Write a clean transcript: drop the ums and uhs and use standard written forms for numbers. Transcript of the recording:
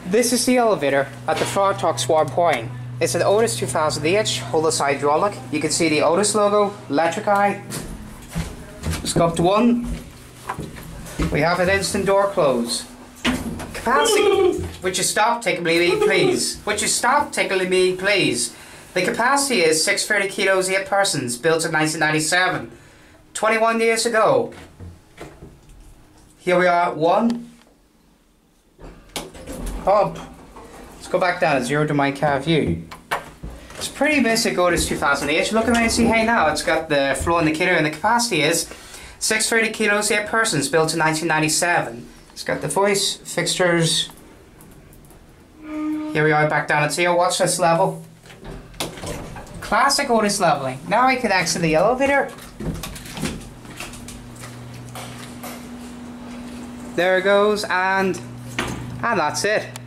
This is the elevator at the Frogtalk Swan Point. It's an Otis 2000H, hull-less hydraulic. You can see the Otis logo, electric eye. Scupped one. We have an instant door close. Capacity. Would you stop tickling me, please? Would you stop tickling me, please? The capacity is 630 kilos, 8 persons, built in 1997. 21 years ago. Here we are at 1. Up. Let's go back down to 0 to my car view. It's pretty basic Otis 2008. Look at me and see, hey now, it's got the flow indicator and the capacity is 630 kilos, 8 persons, built in 1997. It's got the voice, fixtures. Here we are back down at 0. Watch this level. Classic Otis leveling. Now I can exit the elevator. There it goes, and that's it.